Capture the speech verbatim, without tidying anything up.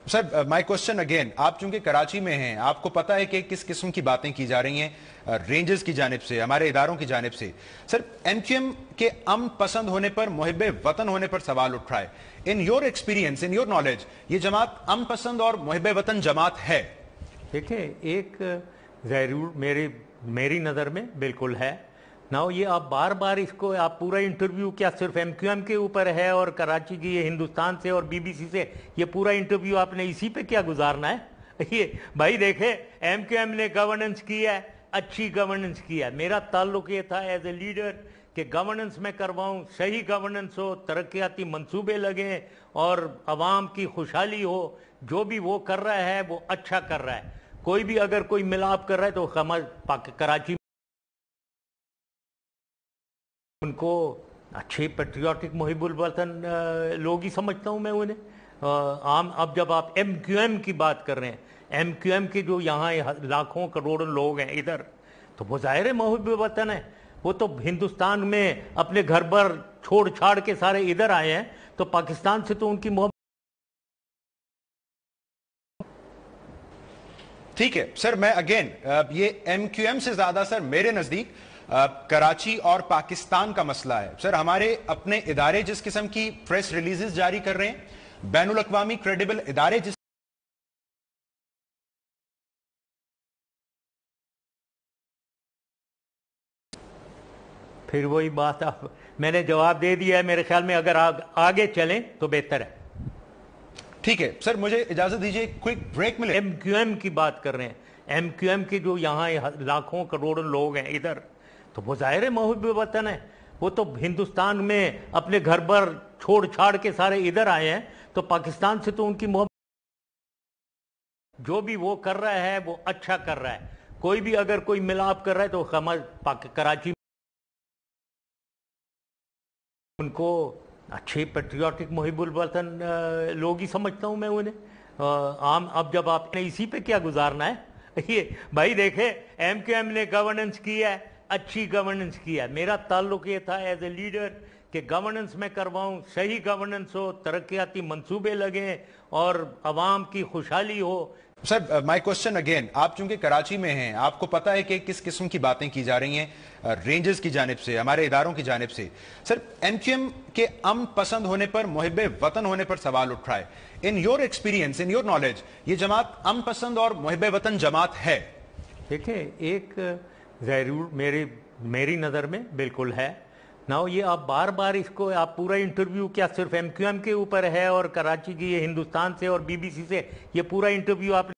Sir my question again, आप चूंकि कराची में हैं, आपको पता है कि किस किस्म की बातें की जा रही हैं रेंजर्स की जानिब से, हमारे इदारों की जानिब से। सर एमक्यूएम के अमन पसंद होने पर, मुहिब्बे वतन होने पर सवाल उठ रहा है। In your experience, in your knowledge, ये जमात अमन पसंद और मुहिब्बे वतन जमात है? देखिए, एक जरूर मेरी मेरी नज़र में बिल्कुल है ना। ये आप बार बार इसको, आप पूरा इंटरव्यू क्या सिर्फ एमक्यूएम के ऊपर है और कराची की, ये हिंदुस्तान से और बीबीसी से, ये पूरा इंटरव्यू आपने इसी पे क्या गुजारना है? ये भाई देखे, एमक्यूएम ने गवर्नेंस किया है, अच्छी गवर्नेंस किया है। मेरा ताल्लुक ये था एज ए लीडर कि गवर्नेंस में करवाऊँ, सही गवर्नेंस हो, तरक्याती मंसूबे लगें और आवाम की खुशहाली हो। जो भी वो कर रहा है वो अच्छा कर रहा है। कोई भी अगर कोई मिलाप कर रहा है तो हम कराची उनको अच्छे पेट्रियाटिक मुहिबुल वतन लोग ही समझता हूँ मैं उन्हें। आम अब जब आप एमक्यूएम की बात कर रहे हैं, एमक्यूएम के जो यहाँ लाखों करोड़ों लोग हैं इधर, तो वो ज़ाहिर है मुहिबुल वतन है। वो तो हिंदुस्तान में अपने घर पर छोड़ छाड़ के सारे इधर आए हैं, तो पाकिस्तान से तो उनकी मोहब्बत। ठीक है सर, मैं अगेन ये एमक्यूएम से ज्यादा सर मेरे नजदीक कराची और पाकिस्तान का मसला है। सर हमारे अपने इदारे जिस किस्म की प्रेस रिलीजेस जारी कर रहे हैं, बैनुल अक़वामी क्रेडिबल इदारे जिस फिर वही बात, आप मैंने जवाब दे दिया है। मेरे ख्याल में अगर आ, आगे चलें तो बेहतर है। ठीक है सर, मुझे इजाजत दीजिए, क्विक ब्रेक मिले। एमक्यूएम की बात कर रहे हैं, एमक्यूएम के जो यहाँ लाखों करोड़ों लोग हैं इधर, तो वो ज़ाहिर है मुहिब्बे वतन है। वो तो हिंदुस्तान में अपने घर पर छोड़ छाड़ के सारे इधर आए हैं, तो पाकिस्तान से तो उनकी मोहब्बत। जो भी वो कर रहा है वो अच्छा कर रहा है। कोई भी अगर कोई मिलाप कर रहा है तो हम कराची उनको अच्छे पेट्रियाटिक मुहिबुल वतन लोग ही समझता हूँ मैं उन्हें। आम अब जब आपने इसी पे क्या गुजारना है? ये भाई देखे, एमक्यूएम ने गवर्नेंस किया है, अच्छी गवर्नेंस किया है। मेरा ताल्लुक ये था एज ए लीडर कि गवर्नेंस में करवाऊँ, सही गवर्नेंस हो, तरक्याती मंसूबे लगें और आवाम की खुशहाली हो। सर माय क्वेश्चन अगेन, आप चूंकि कराची में हैं, आपको पता है कि किस किस्म की बातें की जा रही हैं रेंजर्स की जानिब से, हमारे इदारों की जानिब से। सर एमक्यूएम के अमन पसंद होने पर, मुहिब्बे वतन होने पर सवाल उठ रहा है। In your experience, in your knowledge, ये जमात अमन पसंद और मुहिब्बे वतन जमात है? देखिए, एक जरूर मेरी मेरी नज़र में बिल्कुल है ना। ये आप बार बार इसको, आप पूरा इंटरव्यू क्या सिर्फ एमक्यूएम के ऊपर है और कराची की, ये हिंदुस्तान से और बीबीसी से, ये पूरा इंटरव्यू आप